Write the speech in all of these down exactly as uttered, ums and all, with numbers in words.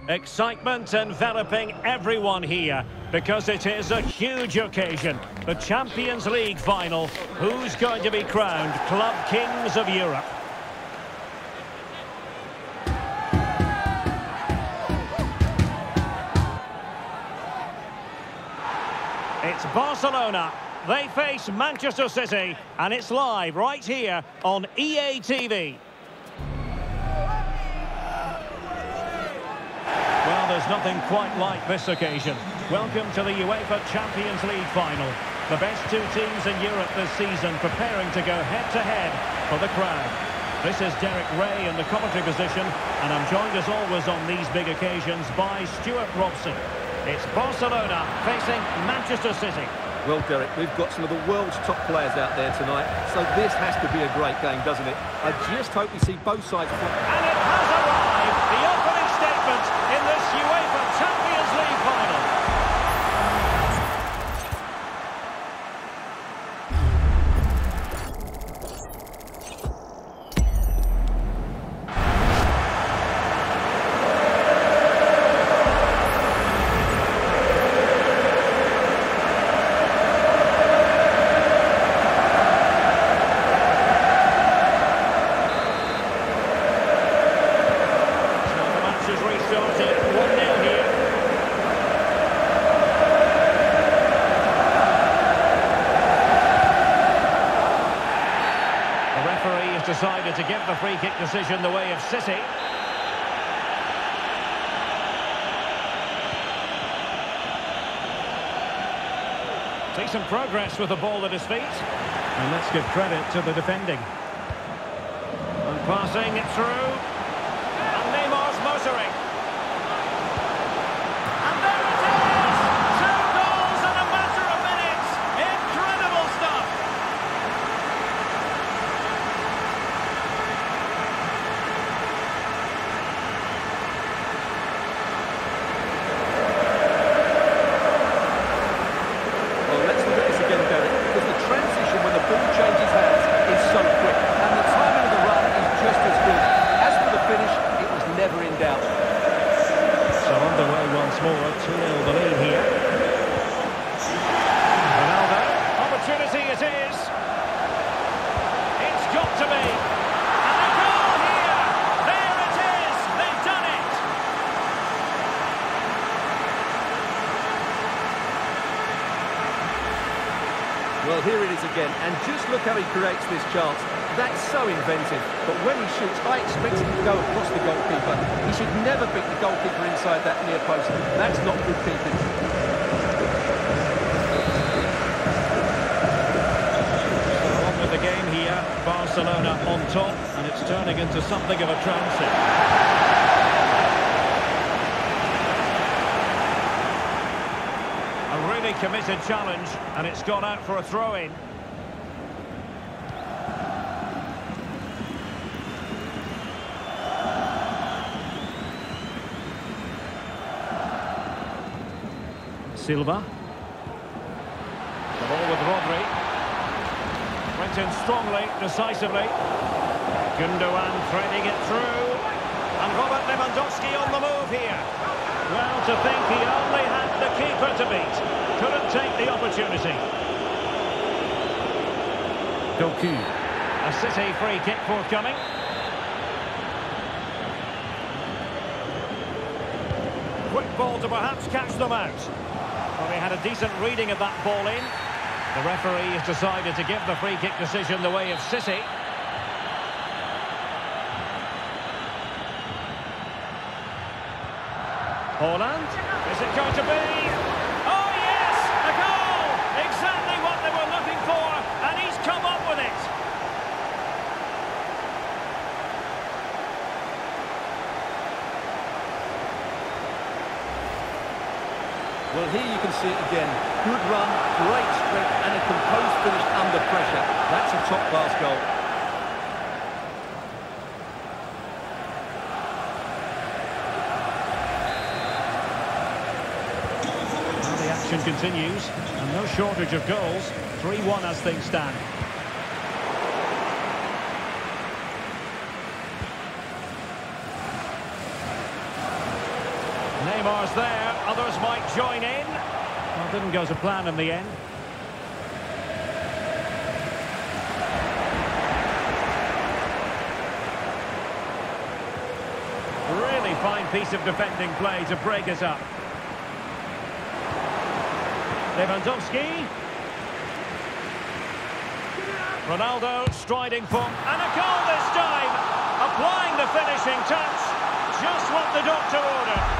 Excitement enveloping everyone here because it is a huge occasion. The Champions League final. Who's going to be crowned Club Kings of Europe? It's Barcelona. They face Manchester City, and it's live right here on E A T V. Well, there's nothing quite like this occasion. Welcome to the UEFA Champions League final. The best two teams in Europe this season preparing to go head-to-head for the crown. This is Derek Ray in the commentary position, and I'm joined as always on these big occasions by Stuart Robson. It's Barcelona facing Manchester City. Well, Derek, we've got some of the world's top players out there tonight, so this has to be a great game, doesn't it? I just hope we see both sides. And it has arrived, the opening statement in this UEFA Champions League final. Decided to give the free kick decision the way of City. Decent progress with the ball at his feet. And let's give credit to the defending. And passing it through. And Neymar's motoring. And there it is! Two goals in a matter of minutes! Incredible stuff! More, two nil the lead here. Ronaldo, opportunity it is. It's got to be. And a goal here. There it is. They've done it. Well, here it is again, and just look how he creates this chance. That's so inventive, but when he shoots, I expect him to go across the goalkeeper. He should never beat the goalkeeper inside that near post. That's not good keeping. So on with the game here, Barcelona on top, and it's turning into something of a transit. A really committed challenge, and it's gone out for a throw-in. Silva. The ball with Rodri. Went in strongly, decisively. Gundogan threading it through. And Robert Lewandowski on the move here. Well, to think he only had the keeper to beat. Couldn't take the opportunity. Doku. A City free kick forthcoming. Quick ball to perhaps catch them out. Well, he had a decent reading of that ball in. The referee has decided to give the free kick decision the way of City. Haaland, is it going to be? Oh yes, a goal! Exactly what they were looking for, and he's come up with it. Well, here you can see it again. Good run, great strength, and a composed finish under pressure. That's a top-class goal. Well, the action continues, and no shortage of goals. three one as things stand. Neymar's there, others might join in. Well, didn't go to plan in the end. Really fine piece of defending play to break it up. Lewandowski. Ronaldo striding for, and a goal this time! Applying the finishing touch. Just what the doctor ordered.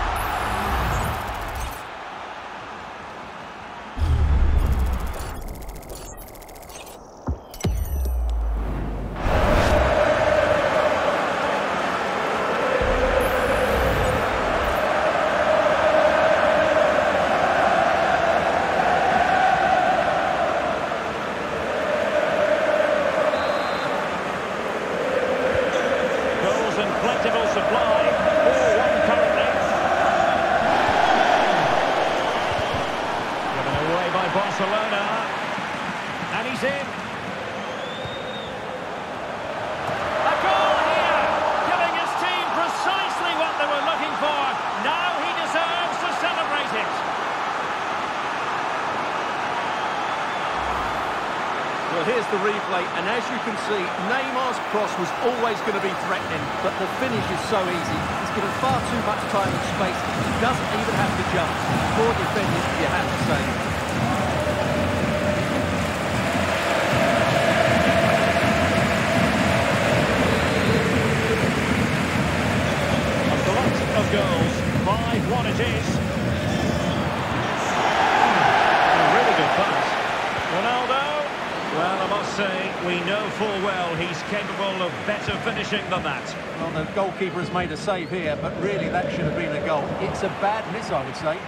Plentiful supply, four one currently. Given away by Barcelona. And he's in. A goal here, giving his team precisely what they were looking for. Now he deserves to celebrate it. Well, here's the replay, and as you can see, Neymar's cross was always going to be threatening, but the finish is so easy. He's given far too much time and space. He doesn't even have to jump. Poor defending, you have to say. A glut of goals. five one it is. A really good pass. Ronaldo. Well, I must say, we know full well he's capable of better finishing than that. Well, the goalkeeper has made a save here, but really that should have been a goal. It's a bad miss, I would say.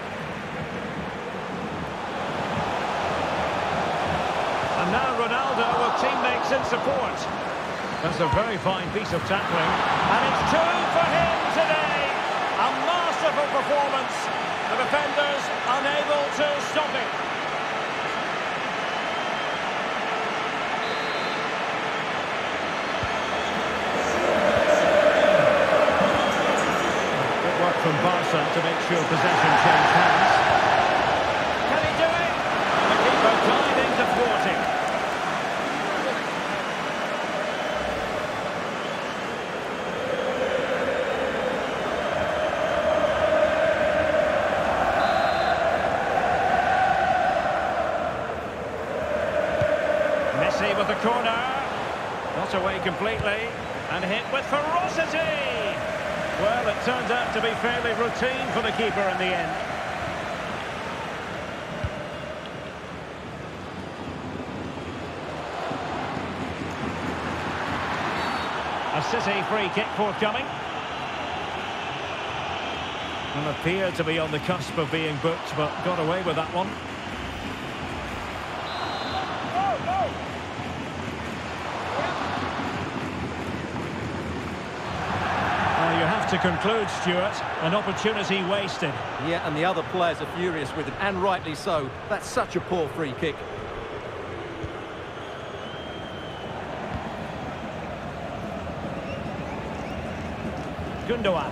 And now Ronaldo with teammates in support. That's a very fine piece of tackling. And it's two for him today. A masterful performance. The defenders unable to stop it. From Barca to make sure possession changed hands. Can he do it? The keeper diving to thwart him. Messi with the corner. Not away completely. And hit with ferocity. Well, it turned out to be fairly routine for the keeper in the end. A City free kick forthcoming. Well, appeared to be on the cusp of being booked, but got away with that one. To conclude, Stuart, an opportunity wasted. Yeah, and the other players are furious with him, and rightly so. That's such a poor free kick. Gundogan.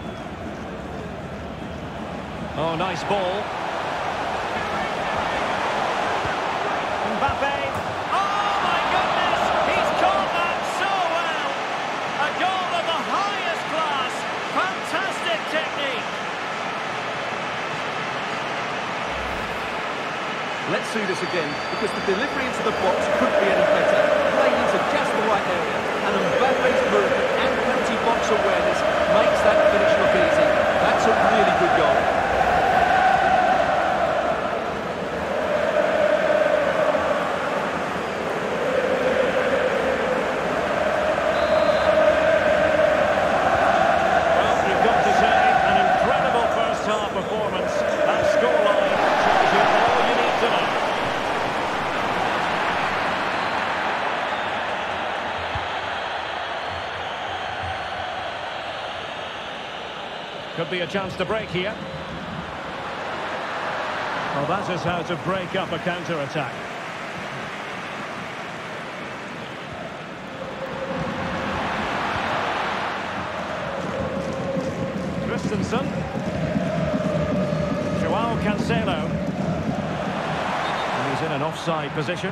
Oh, nice ball. MBAPPE. Oh, my goodness! He's caught that so well! A goal of the highest class. Fantastic technique. Let's see this again, because the delivery into the box couldn't be any better. Playing into just the right area, and Mbappe's movement and penalty box awareness makes that finish look easy. That's a really good goal. Could be a chance to break here. Well, that is how to break up a counter-attack. Christensen. Marcelo. And he's in an offside position.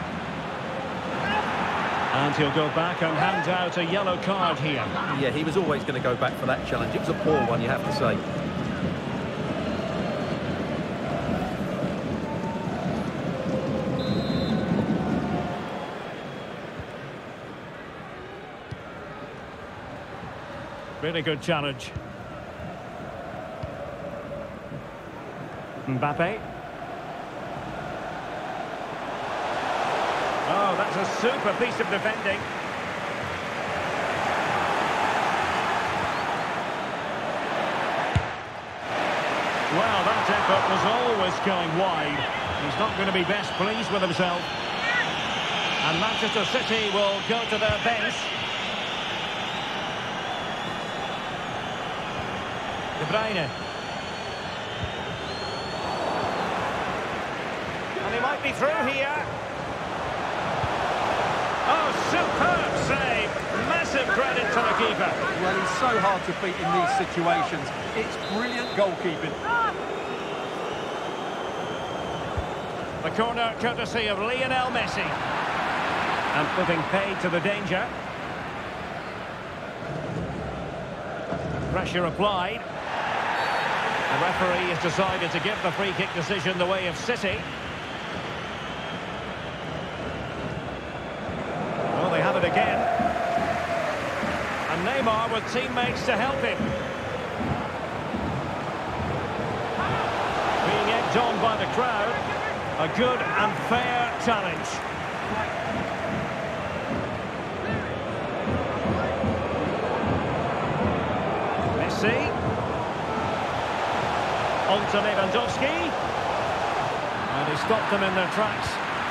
And he'll go back and hand out a yellow card here. Yeah, he was always going to go back for that challenge. It was a poor one, you have to say. Really good challenge. Mbappe. Oh, that's a super piece of defending. Well, that effort was always going wide. He's not going to be best pleased with himself. And Manchester City will go to their bench. De Bruyne. And he might be through here. Oh, superb save. Massive credit to the keeper. Well, he's so hard to beat in these situations. It's brilliant goalkeeping. The corner courtesy of Lionel Messi. And putting paid to the danger. Pressure applied. The referee has decided to give the free kick decision the way of City. Well, they have it again. And Neymar with teammates to help him. Being egged on by the crowd. A good and fair challenge. Messi. On to Lewandowski. And he stopped them in their tracks.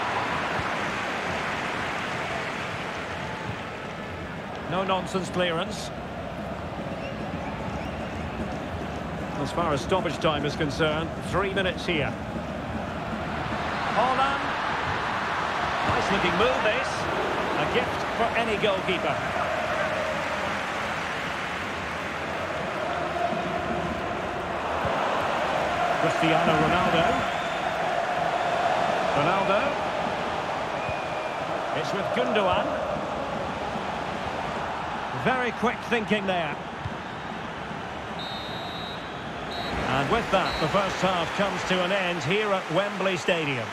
No-nonsense clearance. As far as stoppage time is concerned, three minutes here. Holland. Nice looking move this. A gift for any goalkeeper. Cristiano Ronaldo. Ronaldo. It's with Gundogan. Very quick thinking there. And with that, the first half comes to an end here at Wembley Stadium.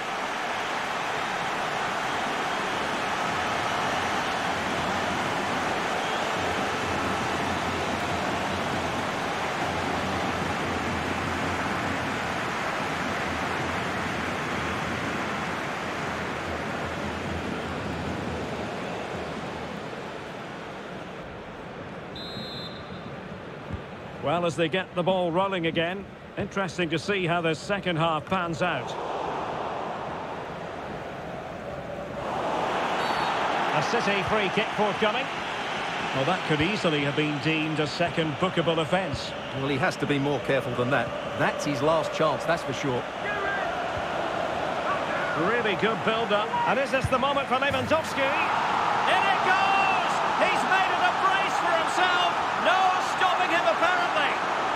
Well, as they get the ball rolling again, interesting to see how the second half pans out. A City free kick forthcoming. Well, that could easily have been deemed a second bookable offence. Well, he has to be more careful than that. That's his last chance, that's for sure. Really good build-up. And is this the moment for Lewandowski? In it goes! He's made it a brace for himself. No stopping him, apparently.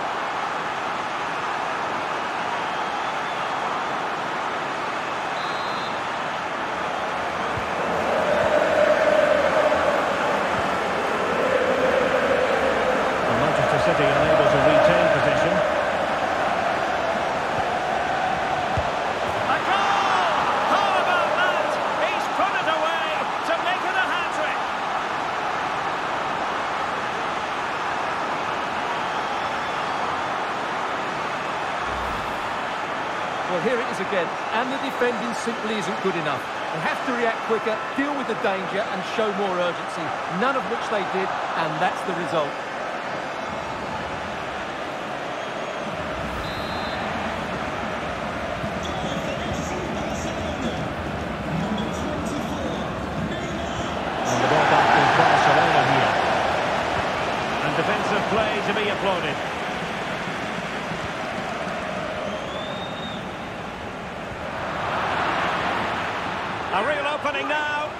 And Manchester City unable to retain possession. A goal! How about that? He's put it away to make it a hat-trick. Well, here it is again, and the defending simply isn't good enough. They have to react quicker, deal with the danger, and show more urgency, none of which they did, and that's the result. And the ball back to Barcelona here. And defensive play to be applauded. A real opening now.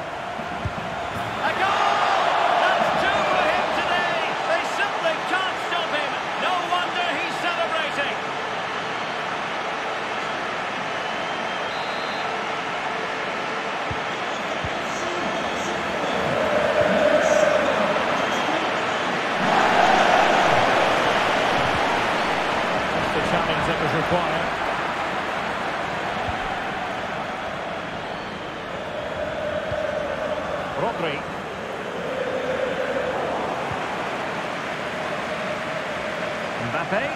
A goal! That's two for him today. They simply can't stop him. No wonder he's celebrating. as it was required. Rodri. MBAPPE.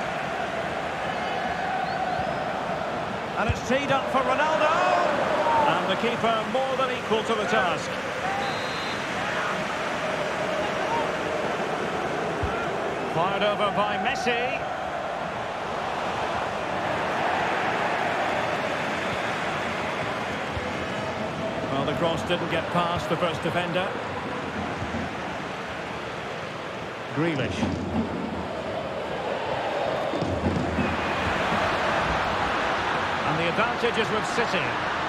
And it's teed up for Ronaldo. And the keeper more than equal to the task. Fired over by Messi. Well, the cross didn't get past the first defender. Grealish. And the advantage is with City.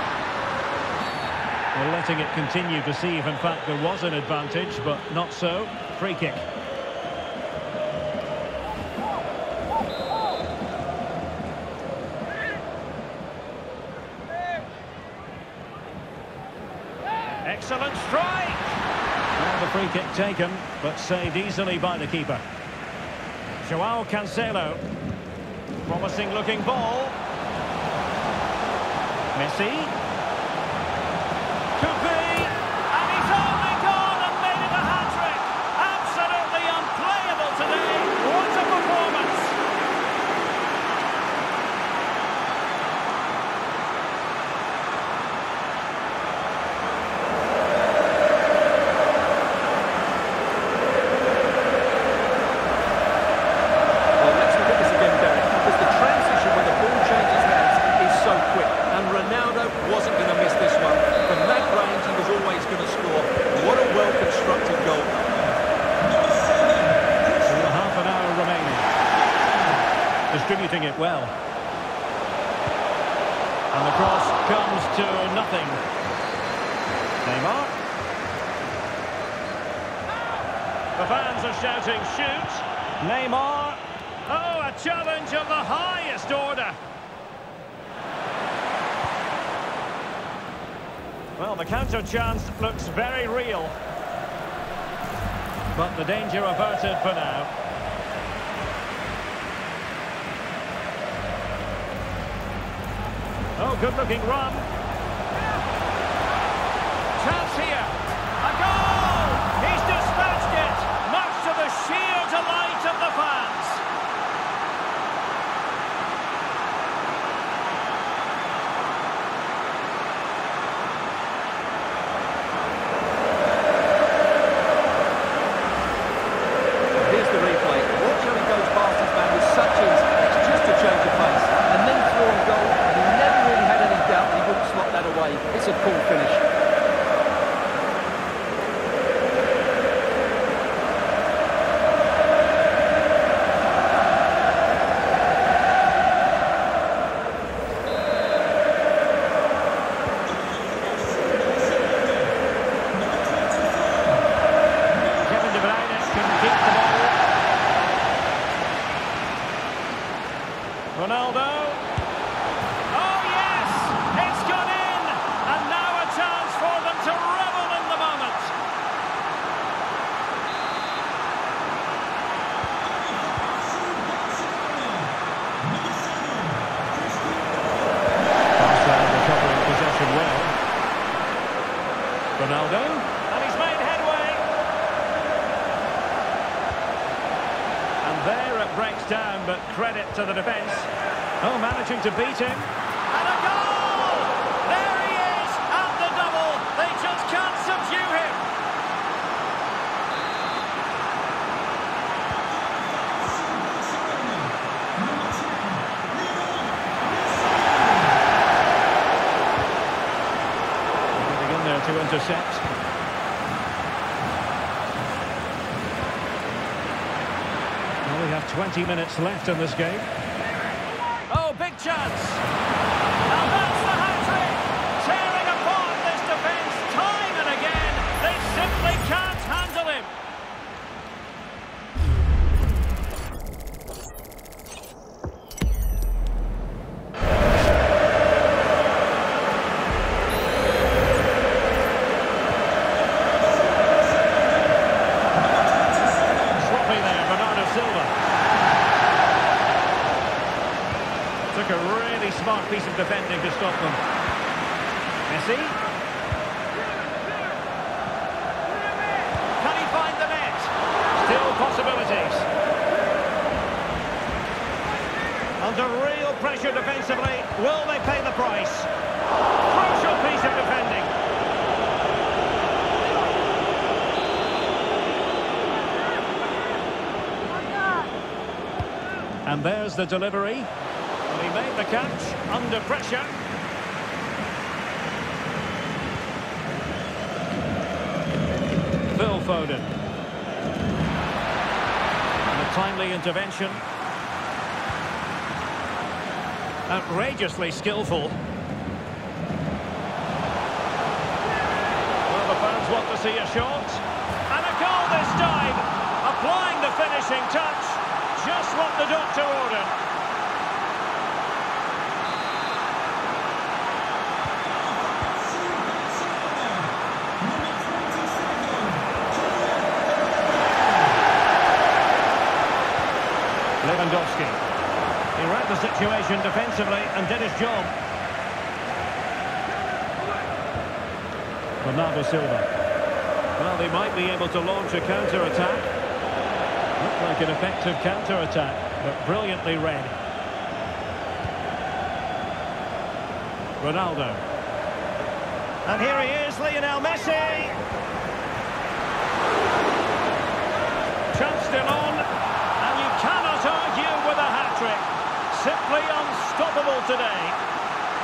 Well, letting it continue to see if in fact there was an advantage, but not so. Free kick. Excellent strike! Well, the free kick taken, but saved easily by the keeper. Joao Cancelo. Promising looking ball. Messi. Could be! And he's only gone and made it a hat-trick! Absolutely unplayable today! What a performance! Wasn't going to miss this one. From that range, he was always going to score. What a well-constructed goal. So half an hour remaining. Distributing it well. And the cross comes to nothing. Neymar. The fans are shouting, shoot! Neymar. Oh, a challenge of the highest order. Well, the counter chance looks very real. But the danger averted for now. Oh, good-looking run. Chance here. A goal! He's dispatched it, much to the sheer delight of the fans. It's a cool finish. Kevin De Bruyne can keep the ball. Ronaldo. Ronaldo, and he's made headway. And there it breaks down, but credit to the defence. Oh, managing to beat him. And a goal! There he is, at the double. They just can't subdue him. Getting in there to intercept. We have twenty minutes left in this game. Oh, big chance! And that's the hat-trick! Tearing apart this defence time and again. They simply can't handle him. Sloppy there, Bernardo Silva. Really smart piece of defending to stop them. Messi. Can he find the net? Still possibilities. Under real pressure defensively. Will they pay the price? Crucial piece of defending. And there's the delivery. Well, he made the catch under pressure. Phil Foden. And a timely intervention. Outrageously skillful. Well, the fans want to see a shot. And a goal this time. Applying the finishing touch. Just what the doctor ordered. Lewandowski. He read the situation defensively and did his job. Bernardo Silva. Well, they might be able to launch a counter-attack. Looked like an effective counter-attack, but brilliantly read. Ronaldo. And here he is, Lionel Messi. Chance still on, and you cannot argue with a hat-trick. Simply unstoppable today.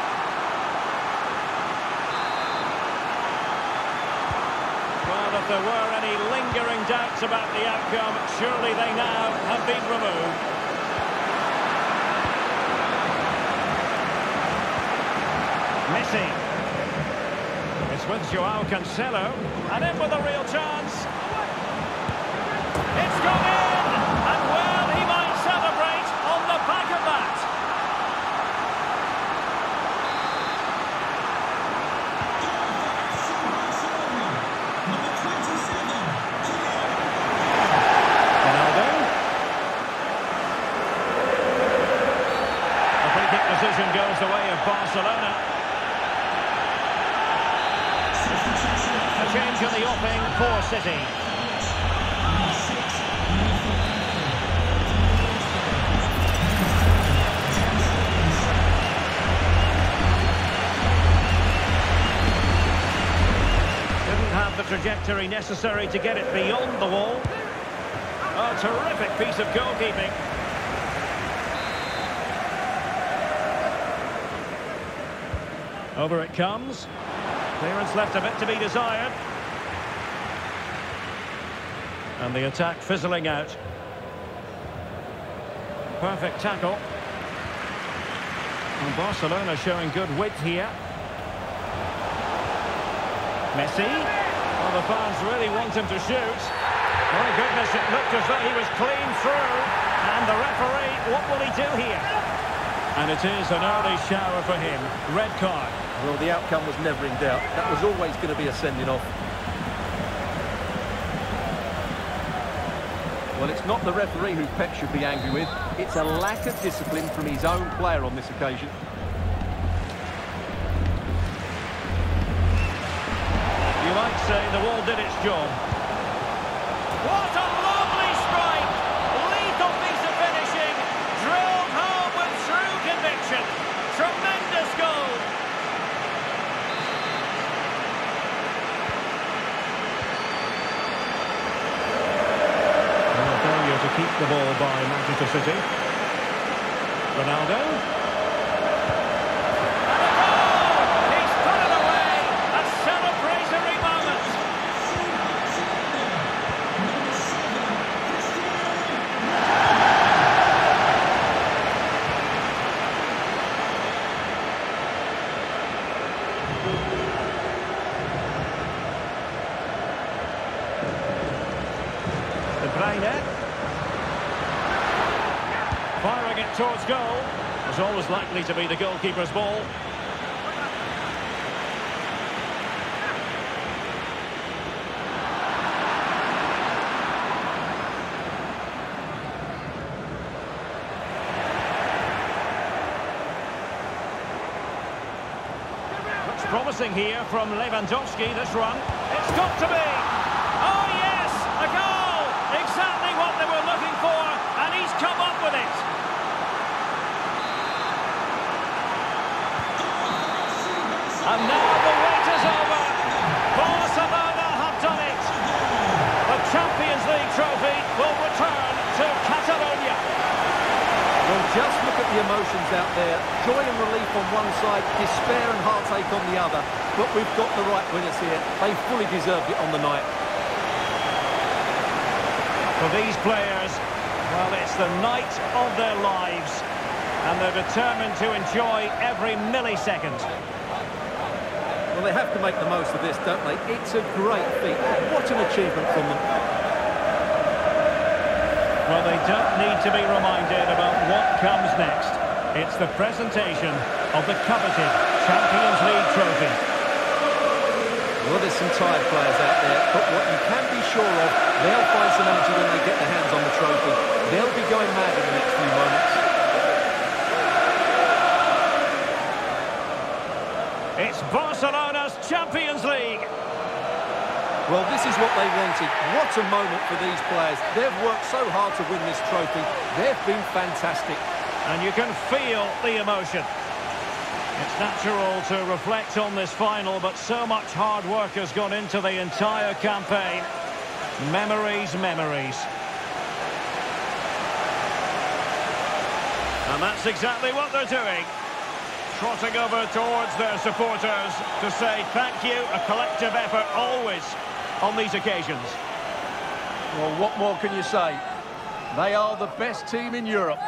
Well, if there were any lingering doubts about the outcome, surely they now have been removed. Messi. It's with Joao Cancelo, and in with a real chance. It's gone in, and well, he might celebrate on the back of that. Decision goes the way of Barcelona. A change in the offing for City. Didn't have the trajectory necessary to get it beyond the wall. A terrific piece of goalkeeping. Over it comes. Clearance left a bit to be desired. And the attack fizzling out. Perfect tackle. And Barcelona showing good width here. Messi. Well, the fans really want him to shoot. My goodness, it looked as though he was clean through. And the referee, what will he do here? And it is an early shower for him. Red card. Well, the outcome was never in doubt. That was always going to be a sending off. Well, it's not the referee who Pep should be angry with. It's a lack of discipline from his own player on this occasion. You might say the wall did its job. What a lovely strike! Lethal piece of finishing. Drilled home with true conviction. Tremendous goal. To keep the ball by Manchester City. Ronaldo. And a goal! He's put it away! A celebratory moment! De Bruyne. Firing it towards goal. Was always likely to be the goalkeeper's ball. promising here from Lewandowski, this run. It's got to be! Oh, yes! A goal! Exactly what they were looking for, and he's come up with it. And now the wait is over. Barcelona have done it. The Champions League trophy will return to Catalonia. Well, just look at the emotions out there. Joy and relief on one side, despair and heartache on the other. But we've got the right winners here. They fully deserved it on the night. For these players, well, it's the night of their lives. And they're determined to enjoy every millisecond. Well, they have to make the most of this, don't they? It's a great feat. What an achievement from them. Well, they don't need to be reminded about what comes next. It's the presentation of the coveted Champions League trophy. Well, there's some tired players out there, but what you can be sure of, they'll find some energy when they get their hands on the trophy. They'll be going mad in the next few moments. It's Barcelona's Champions League. Well, this is what they wanted. What a moment for these players. They've worked so hard to win this trophy. They've been fantastic. And you can feel the emotion. It's natural to reflect on this final, but so much hard work has gone into the entire campaign. Memories, memories. And that's exactly what they're doing. Trotting over towards their supporters to say thank you, a collective effort always on these occasions. Well, what more can you say? They are the best team in Europe.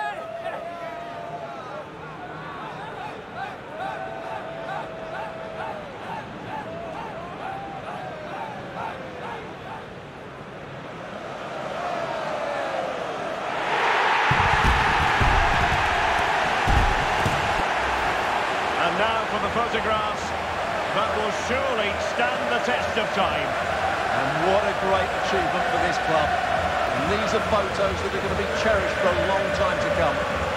And now for the photographs that will surely stand the test of time. And what a great achievement for this club. And these are photos that are going to be cherished for a long time to come.